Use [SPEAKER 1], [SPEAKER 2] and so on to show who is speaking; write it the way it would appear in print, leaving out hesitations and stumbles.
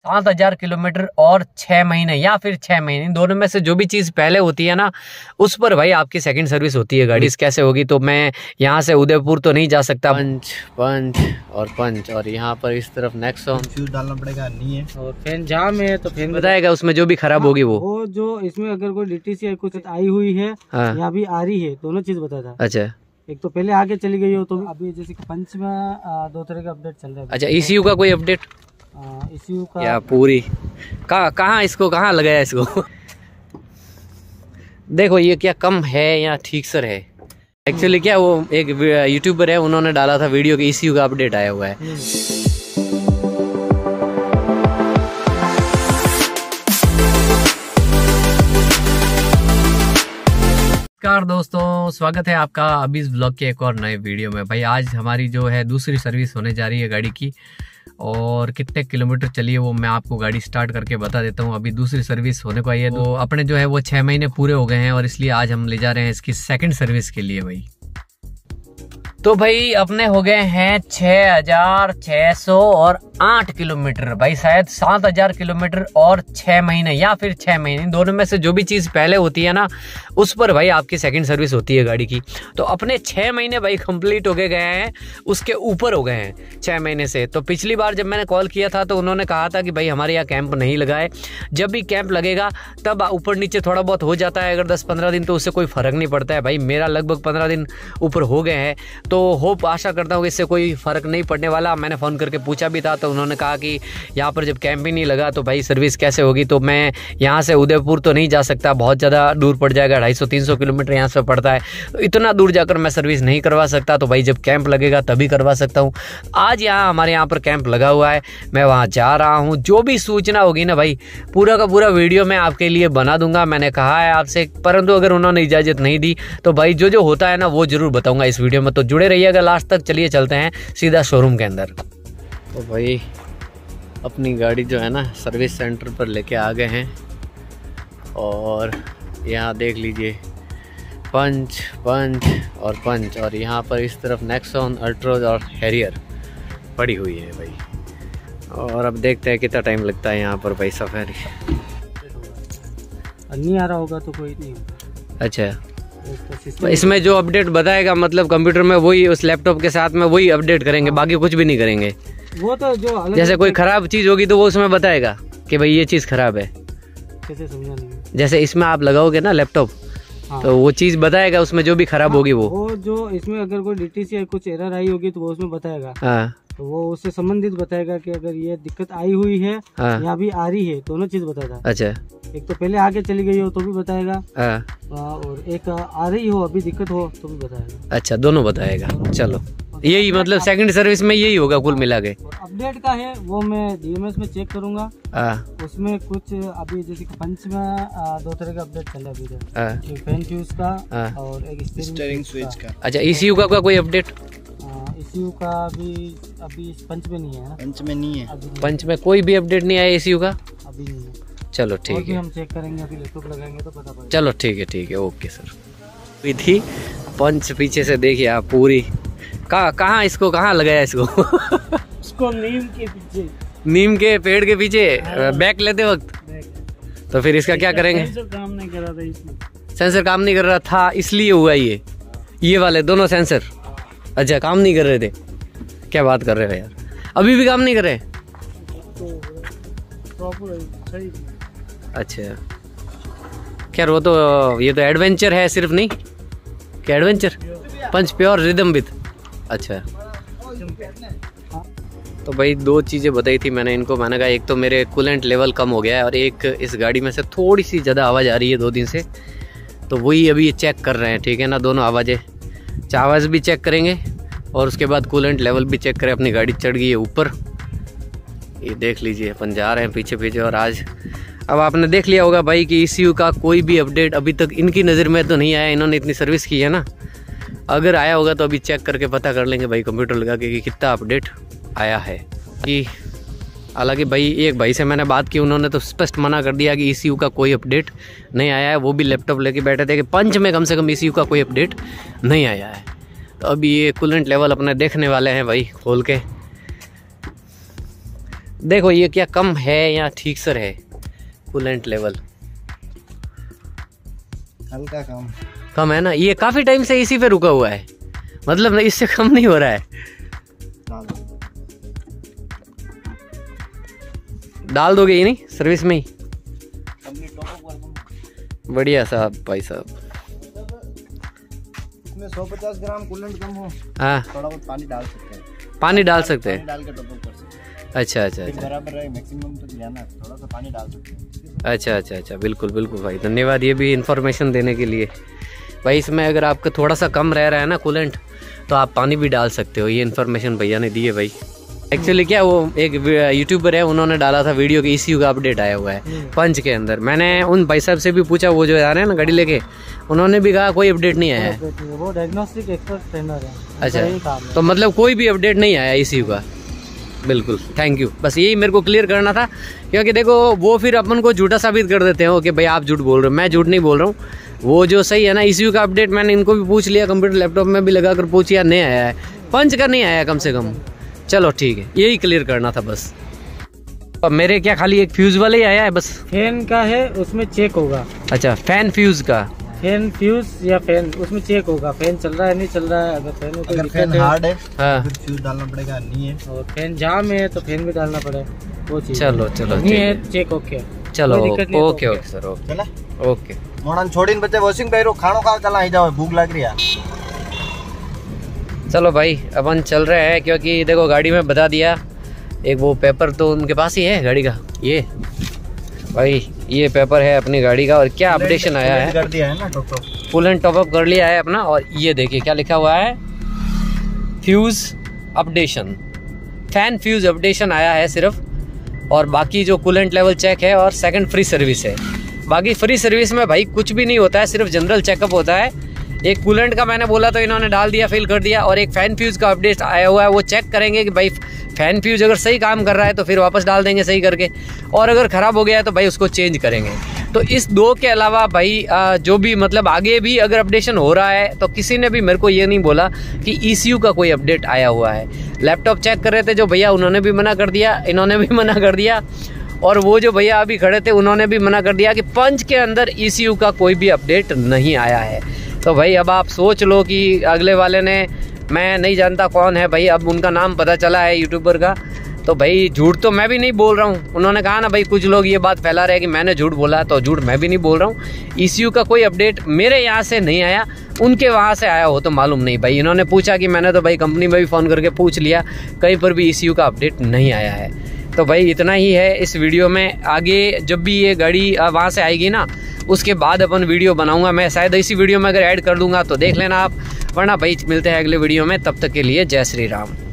[SPEAKER 1] 7,000 kilometre और 6 महीने या फिर 6 महीने, दोनों में से जो भी चीज़ पहले होती है ना, उस पर भाई आपकी सेकंड सर्विस होती है। गाड़ी कैसे होगी, तो मैं यहाँ से उदयपुर तो नहीं जा सकता। पंच और यहाँ पर इस तरफ नेक्सॉन
[SPEAKER 2] फ्यूज डालना पड़ेगा, नहीं है।
[SPEAKER 3] और फैन जाम है तो फैन
[SPEAKER 1] बताएगा उसमें जो भी खराब होगी वो
[SPEAKER 3] जो इसमें अगर कोई डीटीसी या कुछ आई हुई है या भी आ रही है, दोनों चीज बता था।
[SPEAKER 1] अच्छा, एक
[SPEAKER 3] तो पहले आगे चली गई हो, तो अभी जैसे पंच में 2 तरह का अपडेट चल रहा है।
[SPEAKER 1] अच्छा, ECU का कोई अपडेट?
[SPEAKER 3] ECU का
[SPEAKER 1] या पूरी कहाँ इसको कहाँ लगाया इसको? देखो ये क्या कम है या ठीक सर है। एक्चुअली क्या वो एक यूट्यूबर है, उन्होंने डाला था वीडियो की ECU का अपडेट आया हुआ है। नमस्कार दोस्तों, स्वागत है आपका अभी इस ब्लॉग के एक और नए वीडियो में। भाई आज हमारी जो है दूसरी सर्विस होने जा रही है गाड़ी की, और कितने किलोमीटर चली है वो मैं आपको गाड़ी स्टार्ट करके बता देता हूँ। अभी दूसरी सर्विस होने को आई है, तो अपने जो है वो 6 महीने पूरे हो गए हैं, और इसलिए आज हम ले जा रहे हैं इसकी सेकंड सर्विस के लिए। भाई तो भाई अपने हो गए हैं 6,608 किलोमीटर, भाई शायद 7,000 किलोमीटर और 6 महीने या फिर 6 महीने, दोनों में से जो भी चीज़ पहले होती है ना, उस पर भाई आपकी सेकंड सर्विस होती है गाड़ी की। तो अपने 6 महीने भाई कंप्लीट हो गए हैं, उसके ऊपर हो गए हैं 6 महीने से। तो पिछली बार जब मैंने कॉल किया था तो उन्होंने कहा था कि भाई हमारे यहाँ कैंप नहीं लगा है, जब भी कैंप लगेगा तब ऊपर नीचे थोड़ा बहुत हो जाता है, अगर 10-15 दिन तो उससे कोई फ़र्क नहीं पड़ता है। भाई मेरा लगभग 15 दिन ऊपर हो गए हैं, तो होप आशा करता हूँ कि इससे कोई फ़र्क नहीं पड़ने वाला। मैंने फ़ोन करके पूछा भी था, तो उन्होंने कहा कि यहाँ पर जब कैंप ही नहीं लगा तो भाई सर्विस कैसे होगी। तो मैं यहाँ से उदयपुर तो नहीं जा सकता, बहुत ज़्यादा दूर पड़ जाएगा, 250-300 किलोमीटर यहाँ से पड़ता है, तो इतना दूर जाकर मैं सर्विस नहीं करवा सकता। तो भाई जब कैंप लगेगा तभी करवा सकता हूँ। आज यहाँ हमारे यहाँ पर कैंप लगा हुआ है, मैं वहाँ जा रहा हूँ। जो भी सूचना होगी ना भाई, पूरा का पूरा वीडियो मैं आपके लिए बना दूंगा, मैंने कहा है आपसे। परंतु अगर उन्होंने इजाज़त नहीं दी तो भाई जो होता है ना वो ज़रूर बताऊँगा इस वीडियो में, तो जुड़े रहिएगा लास्ट तक। चलिए चलते हैं सीधा शोरूम के अंदर। तो भाई अपनी गाड़ी जो है ना सर्विस सेंटर पर लेके आ गए हैं, और यहाँ देख लीजिए पंच और यहाँ पर इस तरफ नेक्सॉन, अल्ट्रोज और हैरियर पड़ी हुई है भाई। और अब देखते हैं कितना टाइम लगता है यहाँ पर भाई सफारी।
[SPEAKER 3] नहीं आ रहा होगा तो कोई नहीं।
[SPEAKER 1] अच्छा, तो इसमें जो अपडेट बताएगा मतलब कंप्यूटर में वही, उस लैपटॉप के साथ में वही अपडेट करेंगे, बाकी कुछ भी नहीं करेंगे।
[SPEAKER 3] वो तो जो
[SPEAKER 1] जैसे कोई खराब चीज होगी तो वो उसमें बताएगा कि भाई ये चीज खराब है।
[SPEAKER 3] कैसे समझा नहीं?
[SPEAKER 1] जैसे इसमें आप लगाओगे ना लैपटॉप, तो वो चीज बताएगा उसमें जो भी खराब होगी वो
[SPEAKER 3] जो इसमें अगर कोई डीटीसी या कुछ एरर आई होगी तो वो उसमें बताएगा। तो वो उससे संबंधित बताएगा कि अगर ये दिक्कत आई हुई है या भी आ रही है, दोनों चीज बताएगा।
[SPEAKER 1] अच्छा,
[SPEAKER 3] एक तो पहले आगे चली गई हो तो भी बताएगा, और एक आ रही हो अभी दिक्कत हो तो भी बताएगा।
[SPEAKER 1] अच्छा, दोनों बताएगा। चलो यही मतलब सेकंड सर्विस में यही होगा कुल मिला के।
[SPEAKER 3] अपडेट का है वो मैं DMS में चेक करूंगा, उसमें कुछ अभी जैसे पंच में 2 तरह का अपडेट चल रहा है अभी, एक फैन फ्यूज का और एक स्टीयरिंग स्विच का।
[SPEAKER 1] अच्छा, ECU का कोई अपडेट?
[SPEAKER 3] ECU का अभी पंच में नहीं है ना?
[SPEAKER 2] पंच में नहीं है,
[SPEAKER 1] पंच में कोई भी अपडेट नहीं आया ECU का
[SPEAKER 3] अभी नहीं है।
[SPEAKER 1] चलो ठीक है,
[SPEAKER 3] हम चेक करेंगे, अभी लैपटॉप लगाएंगे तो पता पड़ेगा।
[SPEAKER 1] चलो ठीक है, ओके सर। थी पंच पीछे से देखिए आप, पूरी कहाँ इसको कहाँ लगाया इसको?
[SPEAKER 3] उसको नीम के पीछे,
[SPEAKER 1] नीम के पेड़ के पीछे बैक लेते वक्त। तो फिर इसका क्या करेंगे?
[SPEAKER 3] सेंसर काम नहीं कर रहा था इसमें,
[SPEAKER 1] सेंसर काम नहीं कर रहा था इसलिए हुआ ये वाले दोनों सेंसर। अच्छा, काम नहीं कर रहे थे? क्या बात कर रहे हो यार, अभी भी काम नहीं कर रहे? अच्छा खैर, वो तो ये तो एडवेंचर है सिर्फ, नहीं क्या adventure? Punch pure rhythm with. अच्छा, तो भाई 2 चीज़ें बताई थी मैंने इनको। मैंने कहा एक तो मेरे कूलेंट लेवल कम हो गया है, और एक इस गाड़ी में से थोड़ी सी ज़्यादा आवाज़ आ रही है 2 दिन से, तो वही अभी ये चेक कर रहे हैं, ठीक है ना। दोनों आवाज़ें, आवाज़ भी चेक करेंगे और उसके बाद कूलेंट लेवल भी चेक करें। अपनी गाड़ी चढ़ गई है ऊपर, ये देख लीजिए, अपन जा रहे हैं पीछे। और आज अब आपने देख लिया होगा भाई कि ECU का कोई भी अपडेट अभी तक इनकी नज़र में तो नहीं आया। इन्होंने इतनी सर्विस की है ना, अगर आया होगा तो अभी चेक करके पता कर लेंगे भाई कंप्यूटर लगा के कि कितना अपडेट आया है। कि हालांकि भाई एक भाई से मैंने बात की, उन्होंने तो स्पष्ट मना कर दिया कि ECU का कोई अपडेट नहीं आया है। वो भी लैपटॉप लेके बैठे थे कि पंच में कम से कम ECU का कोई अपडेट नहीं आया है। तो अभी ये कूलेंट लेवल अपने देखने वाले हैं भाई खोल के। देखो ये क्या कम है या ठीक सर है कूलेंट लेवल?
[SPEAKER 3] हल्का
[SPEAKER 1] कम है ना। ये काफी टाइम से इसी पे रुका हुआ है, मतलब इससे कम नहीं हो रहा है। डाल दोगे ये नहीं सर्विस में ही? बढ़िया साहब भाई साहब।
[SPEAKER 3] इसमें 150 ग्राम कूलेंट कम हो,
[SPEAKER 1] हाँ
[SPEAKER 3] थोड़ा बहुत पानी डाल सकते हैं।
[SPEAKER 1] पानी डाल सकते हैं?
[SPEAKER 3] डाल के टॉप अप कर सकते हैं।
[SPEAKER 1] अच्छा अच्छा अच्छा,
[SPEAKER 3] बराबर है, मैक्सिमम तो जाना है, थोड़ा सा पानी डाल सकते हैं।
[SPEAKER 1] अच्छा अच्छा अच्छा, बिल्कुल बिल्कुल भाई, धन्यवाद ये भी इन्फॉर्मेशन देने के लिए। भाई इसमें अगर आपका थोड़ा सा कम रह रहा है ना कूलेंट, तो आप पानी भी डाल सकते हो। ये इन्फॉर्मेशन भैया ने दी है भाई। एक्चुअली क्या, वो एक यूट्यूबर है, उन्होंने डाला था वीडियो के ECU का अपडेट आया हुआ है पंच के अंदर। मैंने उन भाई साहब से भी पूछा, वो जो आ रहे हैं ना गाड़ी लेके, उन्होंने भी कहा कोई अपडेट नहीं आया है।
[SPEAKER 3] वो डायग्नोस्टिक एक्सपर्ट ट्रेनर है।
[SPEAKER 1] अच्छा, तो मतलब कोई भी अपडेट नहीं आया ECU का? बिल्कुल, थैंक यू। बस यही मेरे को क्लियर करना था, क्योंकि देखो वो फिर अपन को झूठा साबित कर देते हो कि भाई आप झूठ बोल रहे हो। मैं झूठ नहीं बोल रहा हूँ, वो जो सही है ना ECU का अपडेट मैंने इनको भी पूछ लिया, कंप्यूटर लैपटॉप में भी लगा कर पूछ लिया, नहीं आया है। पंच का नहीं आया कम से कम। चलो ठीक है, यही क्लियर करना था बस। अब मेरे क्या खाली एक फ्यूज वाला ही आया है बस?
[SPEAKER 3] फैन का है, उसमें चेक होगा।
[SPEAKER 1] अच्छा, फैन फ्यूज का?
[SPEAKER 3] फैन फ्यूज या फैन, उसमें चेक होगा फैन चल रहा है नहीं चल रहा है। अगर फैन हार्ड है
[SPEAKER 1] हाँ,
[SPEAKER 3] फिर फ्यूज डालना पड़ेगा, नहीं है और फैन जाम है तो फैन भी डालना पड़ेगा, वो चीज।
[SPEAKER 1] चलो चलो
[SPEAKER 3] नहीं है चेक ओके।
[SPEAKER 1] चलो okay okay sir, okay okay.
[SPEAKER 3] मोड़न छोड़ीने बच्चे वॉशिंग पैरो खानो खा चला ही जाओ, भूख लग रही है।
[SPEAKER 1] चलो भाई अपन चल रहे हैं, क्योंकि देखो गाड़ी में बता दिया, एक वो पेपर तो उनके पास ही है गाड़ी का। ये भाई ये पेपर है अपनी गाड़ी का, और क्या अपडेशन आया है,
[SPEAKER 3] कर दिया है ना
[SPEAKER 1] कूलेंट टॉप अप कर लिया है अपना। और ये देखिए क्या लिखा हुआ है, fuse updation, fan fuse updation आया है सिर्फ, और बाकी जो कूलेंट लेवल चेक है और सेकंड फ्री सर्विस है। बाकी फ्री सर्विस में भाई कुछ भी नहीं होता है, सिर्फ जनरल चेकअप होता है। एक कूलेंट का मैंने बोला तो इन्होंने डाल दिया, फिल कर दिया, और एक फैन फ्यूज का अपडेट आया हुआ है, वो चेक करेंगे कि भाई फैन फ्यूज अगर सही काम कर रहा है तो फिर वापस डाल देंगे सही करके, और अगर ख़राब हो गया है तो भाई उसको चेंज करेंगे। तो इस दो के अलावा भाई जो भी मतलब आगे भी अगर अपडेशन हो रहा है तो किसी ने भी मेरे को ये नहीं बोला कि ECU का कोई अपडेट आया हुआ है। लैपटॉप चेक कर रहे थे जो भैया, उन्होंने भी मना कर दिया, इन्होंने भी मना कर दिया, और वो जो भैया अभी खड़े थे उन्होंने भी मना कर दिया कि पंच के अंदर ECU का कोई भी अपडेट नहीं आया है। तो भाई अब आप सोच लो कि अगले वाले ने, मैं नहीं जानता कौन है भाई, अब उनका नाम पता चला है यूट्यूबर का, तो भाई झूठ तो मैं भी नहीं बोल रहा हूँ। उन्होंने कहा ना भाई, कुछ लोग ये बात फैला रहे हैं कि मैंने झूठ बोला, तो झूठ मैं भी नहीं बोल रहा हूँ। ECU का कोई अपडेट मेरे यहाँ से नहीं आया, उनके वहाँ से आया हो तो मालूम नहीं भाई। इन्होंने पूछा कि मैंने तो भाई कंपनी में भी फ़ोन करके पूछ लिया, कहीं पर भी ECU का अपडेट नहीं आया है। तो भाई इतना ही है इस वीडियो में। आगे जब भी ये गाड़ी वहाँ से आएगी ना, उसके बाद अपन वीडियो बनाऊंगा मैं, शायद इसी वीडियो में अगर ऐड कर दूंगा तो देख लेना आप, वरना भाई मिलते हैं अगले वीडियो में। तब तक के लिए जय श्री राम।